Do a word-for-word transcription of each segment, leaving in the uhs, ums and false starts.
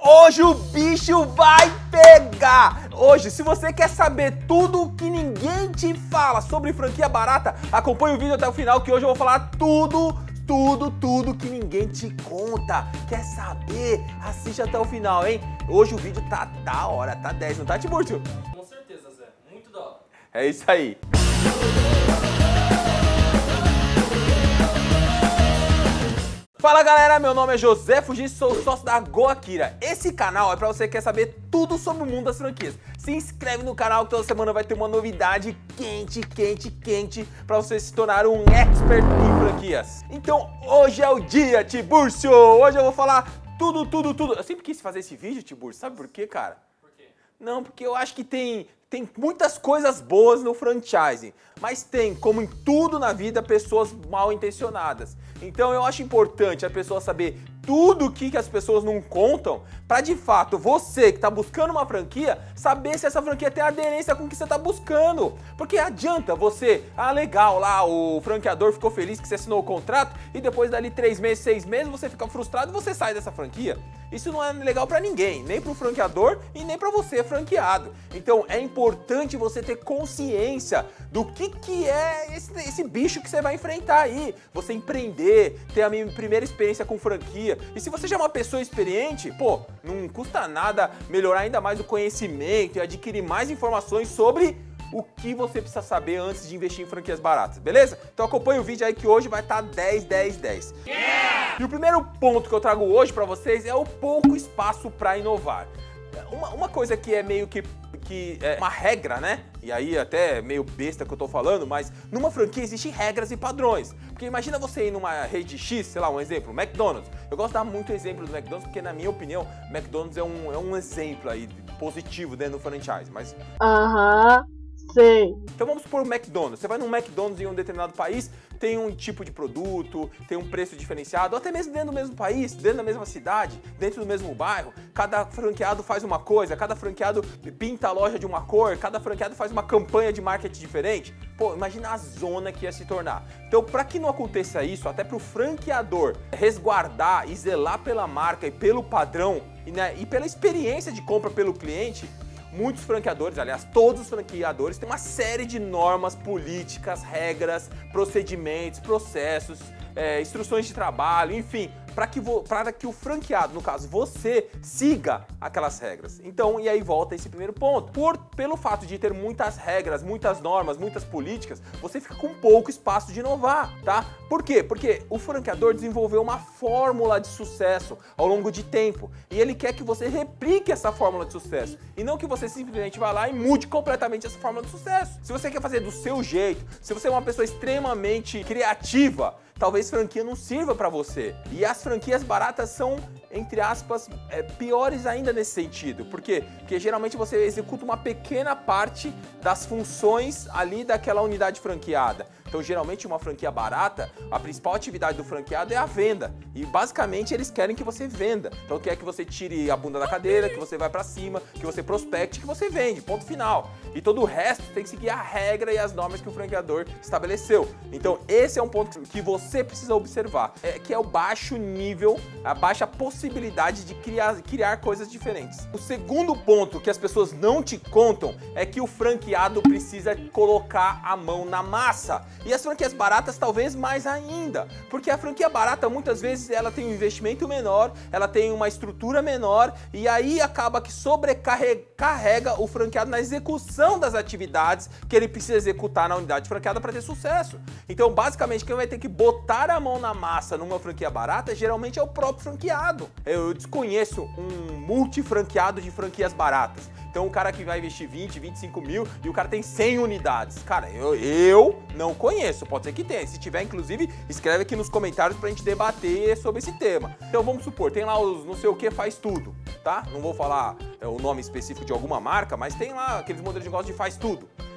Hoje o bicho vai pegar! Hoje, se você quer saber tudo que ninguém te fala sobre franquia barata, acompanhe o vídeo até o final que hoje eu vou falar tudo, tudo, tudo que ninguém te conta. Quer saber? Assiste até o final, hein? Hoje o vídeo tá da hora, tá dez, não tá, Tiburcio? Com certeza, Zé. Muito da hora. É isso aí. Fala galera, meu nome é José Fuji, sou sócio da Goakira. Esse canal é pra você que quer saber tudo sobre o mundo das franquias. Se inscreve no canal que toda semana vai ter uma novidade quente, quente, quente pra você se tornar um expert em franquias. Então hoje é o dia, Tiburcio! Hoje eu vou falar tudo, tudo, tudo. Eu sempre quis fazer esse vídeo, Tiburcio, sabe por quê, cara? Por quê? Não, porque eu acho que tem... Tem muitas coisas boas no franchising, mas tem, como em tudo na vida, pessoas mal intencionadas. Então eu acho importante a pessoa saber tudo o que as pessoas não contam, para de fato você que está buscando uma franquia, saber se essa franquia tem aderência com o que você está buscando. Porque adianta você, ah legal, lá o franqueador ficou feliz que você assinou o contrato e depois dali três meses, seis meses você fica frustrado e você sai dessa franquia. Isso não é legal para ninguém, nem para o franqueador e nem para você franqueado. Então é importante você ter consciência do que, que é esse, esse bicho que você vai enfrentar aí. Você empreender, ter a minha primeira experiência com franquia. E se você já é uma pessoa experiente, pô, não custa nada melhorar ainda mais o conhecimento e adquirir mais informações sobre o que você precisa saber antes de investir em franquias baratas, beleza? Então acompanha o vídeo aí que hoje vai estar dez, dez, dez. Yeah! E o primeiro ponto que eu trago hoje pra vocês é o pouco espaço pra inovar. Uma, uma coisa que é meio que, que é uma regra, né? E aí até meio besta que eu tô falando, mas numa franquia existem regras e padrões. Porque imagina você ir numa rede X, sei lá, um exemplo, McDonald's. Eu gosto de dar muito exemplo do McDonald's, porque na minha opinião, McDonald's é um, é um exemplo aí positivo dentro do franchise, mas... Aham... Sim. Então vamos supor o McDonald's. Você vai num McDonald's em um determinado país, tem um tipo de produto, tem um preço diferenciado, ou até mesmo dentro do mesmo país, dentro da mesma cidade, dentro do mesmo bairro. Cada franqueado faz uma coisa, cada franqueado pinta a loja de uma cor, cada franqueado faz uma campanha de marketing diferente. Pô, imagina a zona que ia se tornar. Então, para que não aconteça isso, até para o franqueador resguardar e zelar pela marca e pelo padrão e, né, e pela experiência de compra pelo cliente, muitos franqueadores, aliás, todos os franqueadores têm uma série de normas, políticas, regras, procedimentos, processos, é, instruções de trabalho, enfim, para que, para que o franqueado, no caso você, siga aquelas regras. Então, e aí volta esse primeiro ponto. Por, pelo fato de ter muitas regras, muitas normas, muitas políticas, você fica com pouco espaço de inovar, tá? Por quê? Porque o franqueador desenvolveu uma fórmula de sucesso ao longo de tempo e ele quer que você replique essa fórmula de sucesso e não que você simplesmente vá lá e mude completamente essa fórmula de sucesso. Se você quer fazer do seu jeito, se você é uma pessoa extremamente criativa, talvez franquia não sirva para você. E as franquias baratas são, entre aspas, é, piores ainda nesse sentido. Por quê? Porque geralmente você executa uma pequena parte das funções ali daquela unidade franqueada. Então, geralmente, uma franquia barata, a principal atividade do franqueado é a venda. E, basicamente, eles querem que você venda. Então, quer que você tire a bunda da cadeira, que você vai pra cima, que você prospecte, que você vende. Ponto final. E todo o resto tem que seguir a regra e as normas que o franqueador estabeleceu. Então, esse é um ponto que você precisa observar. É que é o baixo nível, a baixa possibilidade de criar, criar coisas diferentes. O segundo ponto que as pessoas não te contam é que o franqueado precisa colocar a mão na massa. E as franquias baratas talvez mais ainda, porque a franquia barata muitas vezes ela tem um investimento menor, ela tem uma estrutura menor e aí acaba que sobrecarrega o franqueado na execução das atividades que ele precisa executar na unidade franqueada para ter sucesso. Então basicamente quem vai ter que botar a mão na massa numa franquia barata geralmente é o próprio franqueado. Eu desconheço um multifranqueado de franquias baratas. Então o cara que vai investir vinte, vinte e cinco mil e o cara tem cem unidades. Cara, eu, eu não conheço, pode ser que tenha. Se tiver, inclusive, escreve aqui nos comentários pra gente debater sobre esse tema. Então vamos supor, tem lá os não sei o que faz tudo, tá? Não vou falar é, o nome específico de alguma marca, mas tem lá aqueles modelos de negócio de faz tudo.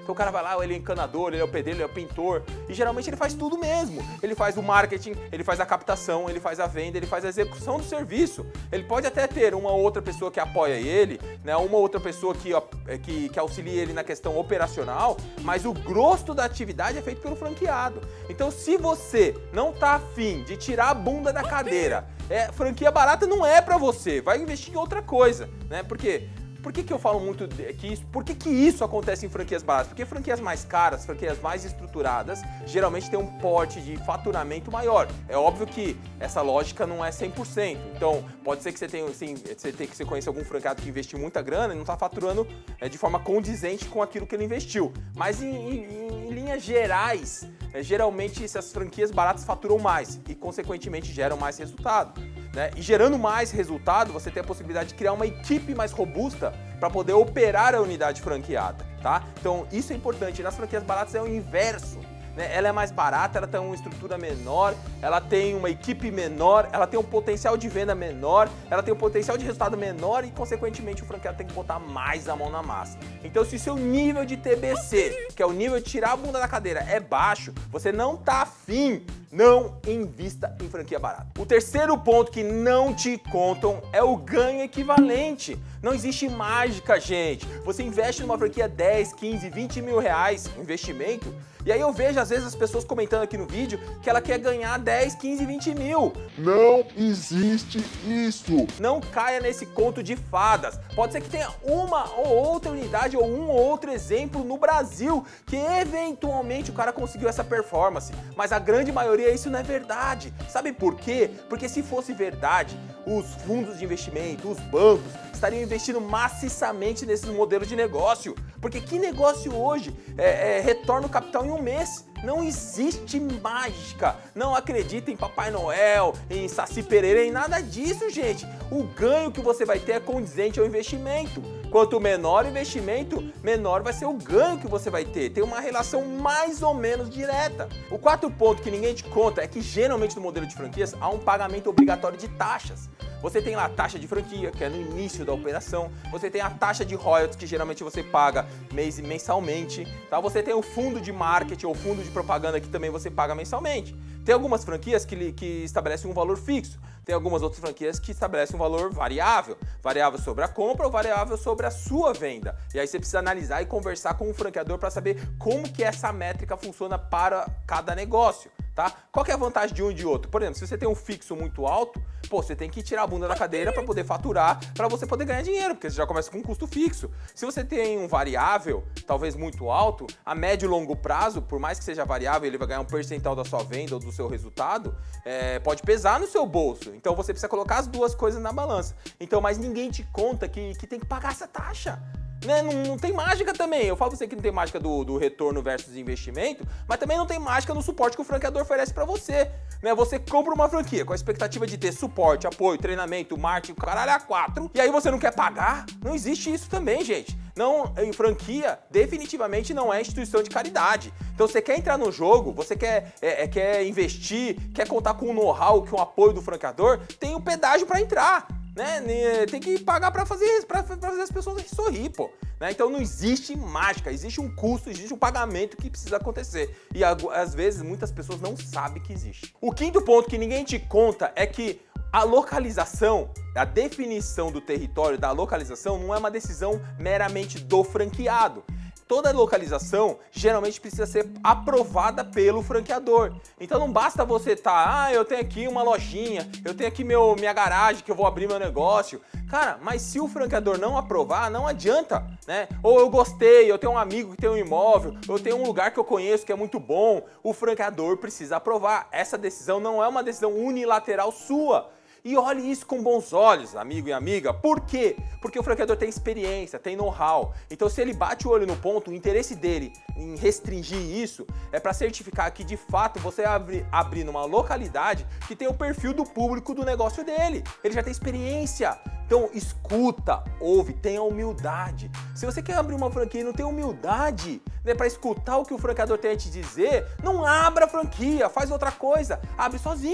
Então o cara vai lá, ele é encanador, ele é o pedreiro, ele é o pintor, e geralmente ele faz tudo mesmo. Ele faz o marketing, ele faz a captação, ele faz a venda, ele faz a execução do serviço. Ele pode até ter uma outra pessoa que apoia ele, né, uma outra pessoa que, que, que auxilia ele na questão operacional, mas o grosso da atividade é feito pelo franqueado. Então se você não tá afim de tirar a bunda da cadeira, é, franquia barata não é pra você, vai investir em outra coisa, né? Porque Por que que eu falo muito que isso? Por que que isso acontece em franquias baratas? Porque franquias mais caras, franquias mais estruturadas, geralmente tem um porte de faturamento maior. É óbvio que essa lógica não é cem por cento. Então, pode ser que você tenha, assim, você tenha que você conheça algum franqueado que investiu muita grana e não está faturando é, de forma condizente com aquilo que ele investiu. Mas em, em, em linhas gerais, é, geralmente essas franquias baratas faturam mais e, consequentemente, geram mais resultado. Né? E gerando mais resultado, você tem a possibilidade de criar uma equipe mais robusta para poder operar a unidade franqueada, tá? Então isso é importante. Nas franquias baratas é o inverso, né? Ela é mais barata, ela tem uma estrutura menor, ela tem uma equipe menor, ela tem um potencial de venda menor, ela tem um potencial de resultado menor e, consequentemente, o franqueado tem que botar mais a mão na massa. Então, se o seu nível de T B C, que é o nível de tirar a bunda da cadeira, é baixo, você não tá afim, não invista em franquia barata. O terceiro ponto que não te contam é o ganho equivalente. Não existe mágica, gente. Você investe numa franquia dez, quinze, vinte mil reais investimento, e aí eu vejo às vezes as pessoas comentando aqui no vídeo que ela quer ganhar dez, quinze, vinte mil. Não existe isso. Não caia nesse conto de fadas. Pode ser que tenha uma ou outra unidade ou um ou outro exemplo no Brasil que eventualmente o cara conseguiu essa performance, mas a grande maioria isso não é verdade. Sabe por quê? Porque se fosse verdade, os fundos de investimento, os bancos, estariam investindo maciçamente nesses modelos de negócio. Porque que negócio hoje é, é, retorna o capital em um mês? Não existe mágica. Não acredita em Papai Noel, em Saci Pereira, em nada disso, gente. O ganho que você vai ter é condizente ao investimento. Quanto menor o investimento, menor vai ser o ganho que você vai ter. Tem uma relação mais ou menos direta. O quarto ponto que ninguém te conta é que geralmente no modelo de franquias há um pagamento obrigatório de taxas. Você tem lá a taxa de franquia, que é no início da operação. Você tem a taxa de royalties, que geralmente você paga mês, mensalmente. Tá? Você tem o fundo de marketing ou fundo de propaganda, que também você paga mensalmente. Tem algumas franquias que, que estabelecem um valor fixo. Tem algumas outras franquias que estabelecem um valor variável. Variável sobre a compra ou variável sobre a sua venda. E aí você precisa analisar e conversar com o franqueador para saber como que essa métrica funciona para cada negócio. Tá? Qual que é a vantagem de um e de outro? Por exemplo, se você tem um fixo muito alto, pô, você tem que tirar a bunda da cadeira para poder faturar, para você poder ganhar dinheiro, porque você já começa com um custo fixo. Se você tem um variável, talvez muito alto, a médio e longo prazo, por mais que seja variável, ele vai ganhar um percentual da sua venda ou do seu resultado, é, pode pesar no seu bolso. Então você precisa colocar as duas coisas na balança. Então, mas ninguém te conta que, que tem que pagar essa taxa. Né? Não, não tem mágica também. Eu falo pra você que não tem mágica do, do retorno versus investimento, mas também não tem mágica no suporte que o franqueador oferece pra você. Né? Você compra uma franquia com a expectativa de ter suporte, apoio, treinamento, marketing, caralho, a quatro, e aí você não quer pagar? Não existe isso também, gente. Não, em franquia definitivamente não é instituição de caridade. Então você quer entrar no jogo, você quer, é, quer investir, quer contar com o know-how, com o apoio do franqueador, tem um pedágio pra entrar. Né? Tem que pagar para fazer, pra fazer as pessoas sorrir, pô. Né? Então não existe mágica, existe um custo, existe um pagamento que precisa acontecer. E às vezes muitas pessoas não sabem que existe. O quinto ponto que ninguém te conta é que a localização, a definição do território, da localização, não é uma decisão meramente do franqueado. Toda localização geralmente precisa ser aprovada pelo franqueador. Então não basta você estar, ah, eu tenho aqui uma lojinha, eu tenho aqui meu, minha garagem que eu vou abrir meu negócio. Cara, mas se o franqueador não aprovar, não adianta, né? Ou eu gostei, eu tenho um amigo que tem um imóvel, eu tenho um lugar que eu conheço que é muito bom, o franqueador precisa aprovar. Essa decisão não é uma decisão unilateral sua. E olhe isso com bons olhos, amigo e amiga. Por quê? Porque o franqueador tem experiência, tem know-how. Então, se ele bate o olho no ponto, o interesse dele em restringir isso é para certificar que, de fato, você abri, abrir numa localidade que tem o perfil do público do negócio dele. Ele já tem experiência. Então, escuta, ouve, tenha humildade. Se você quer abrir uma franquia e não tem humildade, né, para escutar o que o franqueador tem a te dizer, não abra a franquia, faz outra coisa, abre sozinho.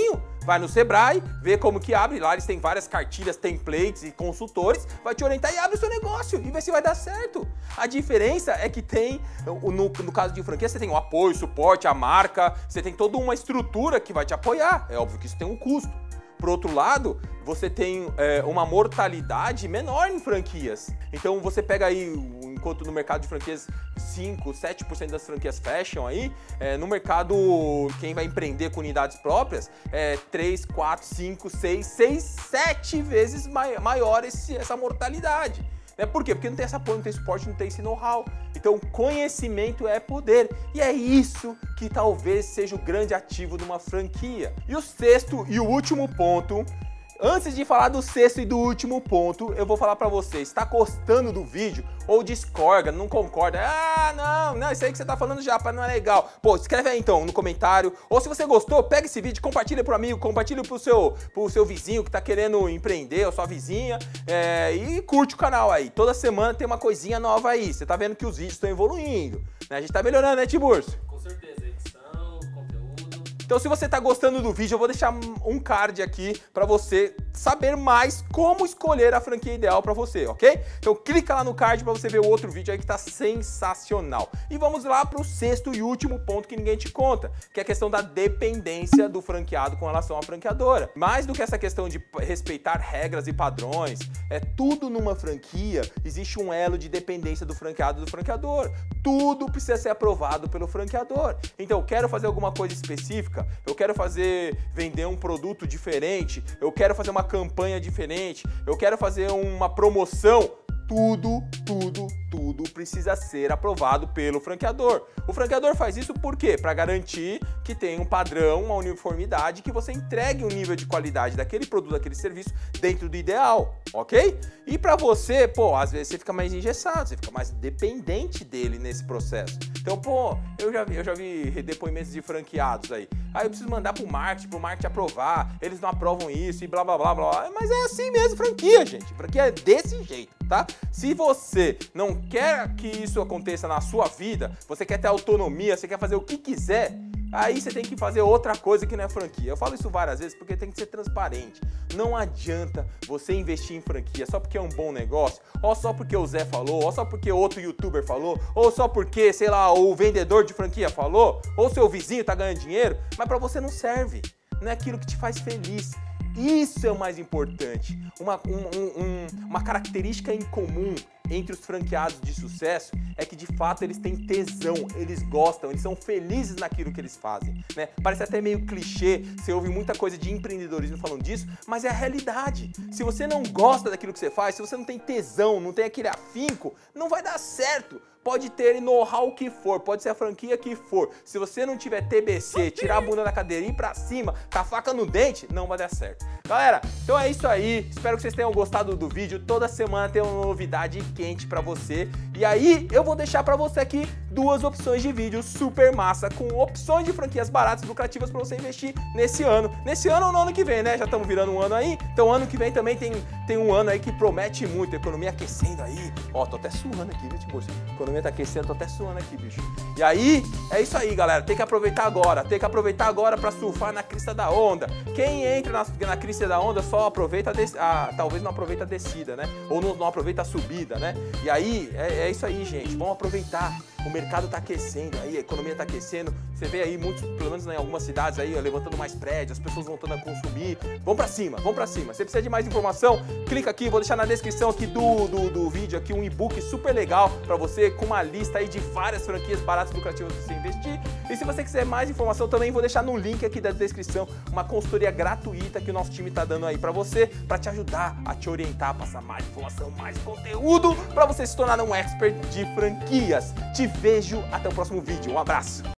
Vai no Sebrae, vê como que abre, lá eles têm várias cartilhas, templates e consultores, vai te orientar e abre o seu negócio e vê se vai dar certo. A diferença é que tem, no, no caso de franquia, você tem o apoio, o suporte, a marca, você tem toda uma estrutura que vai te apoiar. É óbvio que isso tem um custo. Por outro lado, você tem é, uma mortalidade menor em franquias. Então você pega aí, enquanto no mercado de franquias cinco, sete por cento das franquias fecham aí, é, no mercado, quem vai empreender com unidades próprias, é três, quatro, cinco, seis, seis, sete vezes maior esse, essa mortalidade. Né? Por quê? Porque não tem esse apoio, não tem suporte, não tem esse know-how. Então, conhecimento é poder. E é isso que talvez seja o grande ativo de uma franquia. E o sexto e o último ponto, antes de falar do sexto e do último ponto, eu vou falar pra você, está gostando do vídeo ou discorda, não concorda? Ah, não, não, isso aí que você tá falando já, não é legal. Pô, escreve aí então no comentário. Ou se você gostou, pega esse vídeo, compartilha pro amigo, compartilha pro seu, pro seu vizinho que tá querendo empreender, ou sua vizinha, é, e curte o canal aí. Toda semana tem uma coisinha nova aí. Você tá vendo que os vídeos estão evoluindo, né? A gente tá melhorando, né, Tiburcio? Com certeza, edição, conteúdo. Então, se você tá gostando do vídeo, eu vou deixar um card aqui para você saber mais como escolher a franquia ideal para você, ok? Então, clica lá no card para você ver o outro vídeo aí que tá sensacional. E vamos lá para o sexto e último ponto que ninguém te conta, que é a questão da dependência do franqueado com relação à franqueadora. Mais do que essa questão de respeitar regras e padrões, é tudo numa franquia, existe um elo de dependência do franqueado e do franqueador. Tudo precisa ser aprovado pelo franqueador. Então, eu quero fazer alguma coisa específica, eu quero fazer, vender um produto diferente, eu quero fazer uma campanha diferente, eu quero fazer uma promoção, tudo, tudo, tudo precisa ser aprovado pelo franqueador. O franqueador faz isso por quê? Para garantir que tem um padrão, uma uniformidade, que você entregue um nível de qualidade daquele produto, daquele serviço dentro do ideal, ok? E para você, pô, às vezes você fica mais engessado, você fica mais dependente dele nesse processo. Então, pô, eu já vi, eu já vi depoimentos de franqueados aí. Aí eu preciso mandar pro marketing, pro marketing aprovar, eles não aprovam isso e blá, blá, blá, blá. Mas é assim mesmo, franquia, gente. Franquia é desse jeito, tá? Se você não quer que isso aconteça na sua vida, você quer ter autonomia, você quer fazer o que quiser, aí você tem que fazer outra coisa que não é franquia. Eu falo isso várias vezes porque tem que ser transparente. Não adianta você investir em franquia só porque é um bom negócio, ou só porque o Zé falou, ou só porque outro youtuber falou, ou só porque, sei lá, o vendedor de franquia falou, ou seu vizinho tá ganhando dinheiro, mas pra você não serve. Não é aquilo que te faz feliz. Isso é o mais importante. Uma, um, um, uma característica em comum entre os franqueados de sucesso é que de fato eles têm tesão, eles gostam, eles são felizes naquilo que eles fazem, né? Parece até meio clichê, você ouve muita coisa de empreendedorismo falando disso, mas é a realidade. Se você não gosta daquilo que você faz, se você não tem tesão, não tem aquele afinco, não vai dar certo. Pode ter know-how que for, pode ser a franquia que for. Se você não tiver T B C, tirar a bunda da cadeira e ir pra cima, com a faca no dente, não vai dar certo. Galera, então é isso aí. Espero que vocês tenham gostado do vídeo. Toda semana tem uma novidade quente pra você. E aí, eu vou deixar pra você aqui duas opções de vídeo super massa, com opções de franquias baratas e lucrativas pra você investir nesse ano. Nesse ano ou no ano que vem, né? Já estamos virando um ano aí. Então, ano que vem também tem, tem um ano aí que promete muito. A economia aquecendo aí. Ó, tô até suando aqui, viu, Tiburcio? A economia tá aquecendo, tô até suando aqui, bicho. E aí, é isso aí, galera. Tem que aproveitar agora. Tem que aproveitar agora pra surfar na crista da onda. Quem entra na, na crista da onda só aproveita a, des, a talvez não aproveita a descida, né? Ou não, não aproveita a subida, né? E aí, é, é isso aí, gente. Vamos aproveitar. O mercado tá aquecendo aí, a economia tá aquecendo. Você vê aí muitos, pelo menos em algumas cidades aí, ó, levantando mais prédios, as pessoas voltando a consumir. Vamos pra cima, vamos pra cima. Se precisa de mais informação, clica aqui, vou deixar na descrição aqui do, do, do vídeo aqui um e-book super legal pra você, com uma lista aí de várias franquias baratas e lucrativas pra você investir. E se você quiser mais informação também, vou deixar no link aqui da descrição uma consultoria gratuita que o nosso time tá dando aí pra você, pra te ajudar a te orientar, a passar mais informação, mais conteúdo, pra você se tornar um expert de franquias. Te vejo até o próximo vídeo. Um abraço!